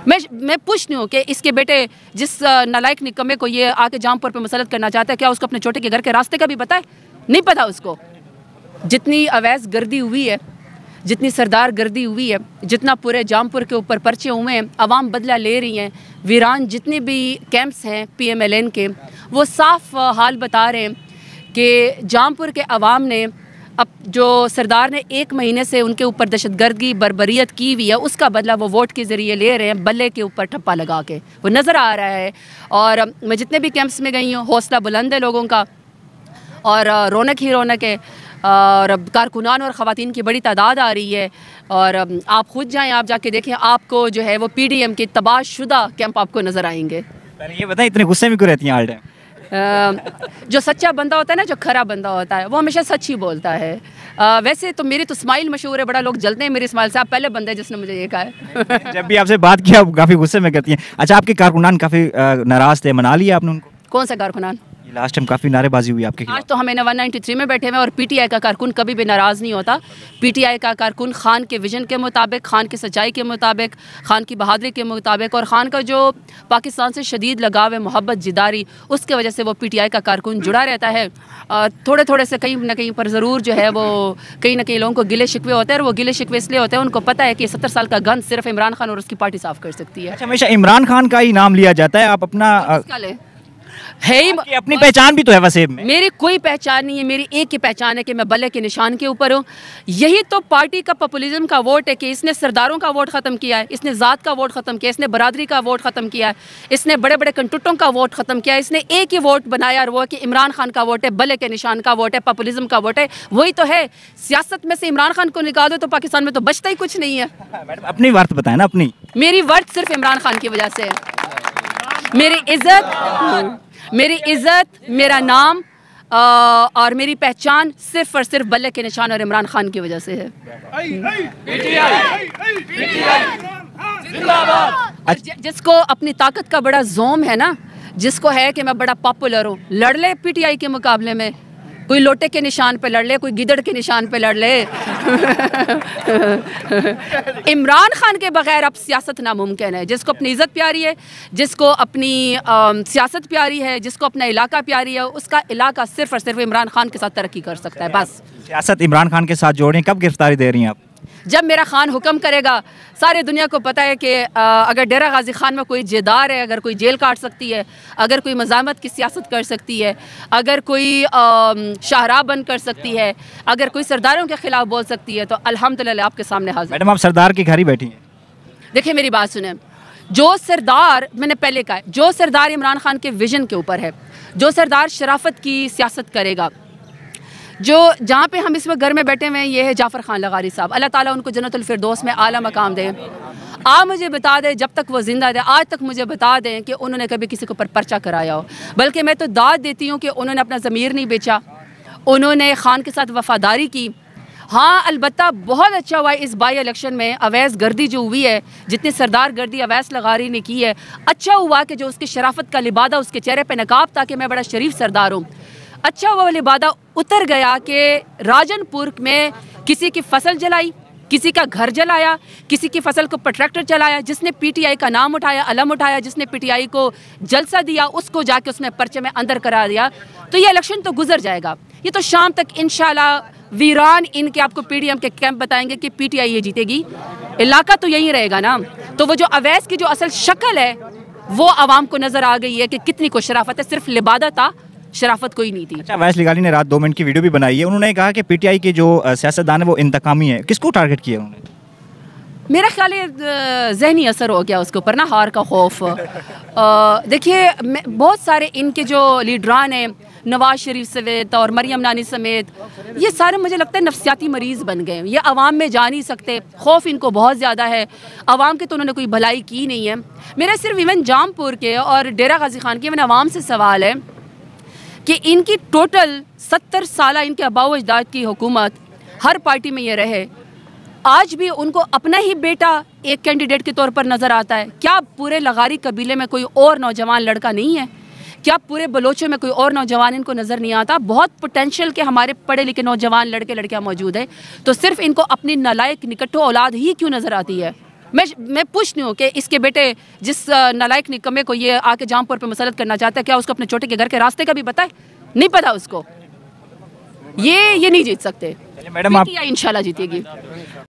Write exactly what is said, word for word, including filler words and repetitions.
मैं मैं पूछती हूँ कि इसके बेटे जिस नालायक निकम्मे को ये आके जामपुर पे मुसलत करना चाहता है, क्या उसको अपने छोटे के घर के रास्ते का भी पता है? नहीं पता उसको। जितनी अवैध गर्दी हुई है, जितनी सरदार गर्दी हुई है, जितना पूरे जामपुर के ऊपर पर्चे हुए हैं, आवाम बदला ले रही हैं, वीरान जितने भी कैंप्स हैं पी एम एल एन के, वो साफ हाल बता रहे हैं कि जामपुर के अवाम ने अब जो सरदार ने एक महीने से उनके ऊपर दहशतगर्दी बर्बरियत की हुई है, उसका बदला वो वोट के ज़रिए ले रहे हैं, बल्ले के ऊपर ठप्पा लगा के। वो नज़र आ रहा है। और मैं जितने भी कैंप्स में गई हूँ, हौसला बुलंद है लोगों का और रौनक ही रौनक है। और कारकुनान और ख़वातीन की बड़ी तादाद आ रही है। और आप ख़ुद जाएँ, आप जाके देखें, आपको जो है वो पी डी एम के तबाहशुदा कैंप आपको नज़र आएंगे। पहले ये बताएं, इतने गुस्से में क्यों रहती हैं ऑल टाइम? जो सच्चा बंदा होता है ना, जो खरा बंदा होता है, वो हमेशा सच ही बोलता है। आ, वैसे तो मेरी तो स्माइल मशहूर है, बड़ा लोग जलते हैं मेरी स्माइल से। आप पहले बंदे जिसने मुझे ये कहा है। जब भी आपसे बात किया आप काफ़ी गुस्से में करती हैं। अच्छा, आपके कारकुनान काफ़ी नाराज़ थे, मना लिया आपने उनको? कौन सा कारकुनान? लास्ट टाइम काफ़ी नारेबाजी हुई आपके खिलाफ। आज तो हमें वन नाइन्टी थ्री में बैठे हुए और पीटीआई का कारकुन कभी भी नाराज़ नहीं होता। पीटीआई का कारकुन खान के विजन के मुताबिक, खान की सच्चाई के मुताबिक, खान की बहादुरी के मुताबिक और ख़ान का जो पाकिस्तान से शदीद लगाव है, मोहब्बत, जिदारी, उसके वजह से वो पीटीआई का कारकुन जुड़ा रहता है। और थोड़े थोड़े से कहीं ना कहीं पर ज़रूर जो है वो कहीं ना कहीं लोगों को गिले शिकवे होते हैं। और वो गिले शिकवे इसलिए होते हैं, उनको पता है कि सत्तर साल का गंद सिर्फ इमरान खान और उसकी पार्टी साफ़ कर सकती है। अच्छा, हमेशा इमरान खान का ही नाम लिया जाता है, आप अपना है ही अपनी पहचान भी तो है वसीम में। मेरी कोई पहचान नहीं है, मेरी एक ही पहचान है कि मैं बल्ले के निशान के ऊपर हूँ। यही तो पार्टी का पॉपुलिज्म का वोट है कि इसने सरदारों का वोट ख़त्म किया है, इसने ज़ात का वोट ख़त्म किया, इसने बरादरी का वोट ख़त्म किया है, इसने बड़े बड़े कंटुटों का वोट ख़त्म किया है। इसने एक ही वोट बनाया और वो कि इमरान खान का वोट है, बल्ले के निशान का वोट है, पॉपुलिज्म का वोट है। वही तो है। सियासत में से इमरान खान को निकाल दो तो पाकिस्तान में तो बचता ही कुछ नहीं है। मैडम, अपनी वर्थ बताएं ना। अपनी मेरी वर्थ सिर्फ इमरान खान की वजह से है। मेरी इज्जत मेरी इज़्ज़त, मेरा नाम आ, और मेरी पहचान सिर्फ और सिर्फ बल्ले के निशान और इमरान खान की वजह से है। जिसको अपनी ताकत का बड़ा जोम है ना, जिसको है कि मैं बड़ा पॉपुलर हूँ, लड़ ले पीटीआई के मुकाबले में। कोई लोटे के निशान पे लड़ ले, कोई गिदड़ के निशान पे लड़ ले। इमरान खान के बगैर अब सियासत नामुमकिन है। जिसको अपनी इज़्ज़त प्यारी है, जिसको अपनी सियासत प्यारी है, जिसको अपना इलाका प्यारी है, उसका इलाका सिर्फ और सिर्फ इमरान खान के साथ तरक्की कर सकता है। बस सियासत इमरान खान के साथ जोड़ें। कब गिरफ्तारी दे रही हैं आप? जब मेरा खान हुक्म करेगा। सारे दुनिया को पता है कि अगर डेरा गाजी खान में कोई जेदार है, अगर कोई जेल काट सकती है, अगर कोई मज़ामत की सियासत कर सकती है, अगर कोई शाहराह बन कर सकती है, अगर कोई सरदारों के ख़िलाफ़ बोल सकती है, तो अल्हम्दुलिल्लाह आपके सामने हाजिर। मैडम, आप सरदार के घर ही बैठी हैं। देखिए मेरी बात सुने। जो सरदार, मैंने पहले कहा, जो सरदार इमरान खान के विजन के ऊपर है, जो सरदार शराफत की सियासत करेगा, जो जहाँ पे हम इस वक्त घर में बैठे हुए हैं, ये है जाफ़र खान लगारी साहब। अल्लाह ताला उनको जन्नतुल फिरदौस में आला मकाम दे। आप मुझे बता दें, जब तक वो ज़िंदा थे, आज तक मुझे बता दें कि उन्होंने कभी किसी के ऊपर पर्चा कराया हो। बल्कि मैं तो दाद देती हूँ कि उन्होंने अपना ज़मीर नहीं बेचा, उन्होंने खान के साथ वफ़ादारी की। हाँ, अलबत्ता बहुत अच्छा हुआ इस बाई इलेक्शन में अवैस गर्दी जो हुई है, जितनी सरदार गर्दी अवैस लगारी ने की है, अच्छा हुआ कि जो उसकी शराफत का लिबादा, उसके चेहरे पर नकाब था कि मैं बड़ा शरीफ सरदार हूँ, अच्छा वो लिबादा उतर गया कि राजनपुर में किसी की फसल जलाई, किसी का घर जलाया, किसी की फसल को ट्रैक्टर चलाया, जिसने पीटीआई का नाम उठाया, अलम उठाया, जिसने पीटीआई को जलसा दिया, उसको जाके उसने पर्चे में अंदर करा दिया। तो ये इलेक्शन तो गुजर जाएगा। ये तो शाम तक इंशाल्लाह वीरान इनके आपको पीडीएम के कैंप बताएंगे कि पीटीआई ये जीतेगी। इलाका तो यही रहेगा ना। तो वो जो अवैस की जो असल शक्ल है वो आवाम को नज़र आ गई है कि कितनी को शराफत है। सिर्फ लिबादा था, शराफत कोई नहीं थी। अच्छा, अवैस लगारी ने रात दो मिनट की वीडियो भी बनाई है। उन्होंने कहा कि पीटीआई के जो सियासतदान है वो इंतकामी है। किसको टारगेट किया उन्होंने? मेरा ख्याल है जहनी असर हो गया उसके ऊपर ना, हार का खौफ। देखिए बहुत सारे इनके जो लीडरान हैं, नवाज शरीफ समेत और मरियम नानी समेत, ये सारे मुझे लगता है नफ्सियाती मरीज़ बन गए। ये आवाम में जा नहीं सकते, खौफ इनको बहुत ज़्यादा है। आवाम के तो उन्होंने कोई भलाई की नहीं है। मेरा सिर्फ इवन जामपुर के और डेरा गाजी खान के इवन आवाम से सवाल है कि इनकी टोटल सत्तर साल इनके आबाओ अजदाद की हुकूमत, हर पार्टी में ये रहे, आज भी उनको अपना ही बेटा एक कैंडिडेट के तौर पर नज़र आता है। क्या पूरे लगारी कबीले में कोई और नौजवान लड़का नहीं है? क्या पूरे बलोचों में कोई और नौजवान इनको नज़र नहीं आता? बहुत पोटेंशियल के हमारे पढ़े लिखे नौजवान लड़के लड़कियां मौजूद है, तो सिर्फ इनको अपनी नालायक निकट्ठो औलाद ही क्यों नज़र आती है? मैं मैं पूछती हूँ कि इसके बेटे जिस नालायक निकम्मे को ये आके जामपुर पे मुसल्लत करना चाहता है, क्या उसको अपने छोटे के घर के रास्ते का भी पता है? नहीं पता उसको। ये ये नहीं जीत सकते। मैडम आप इंशाल्लाह जीतेगी।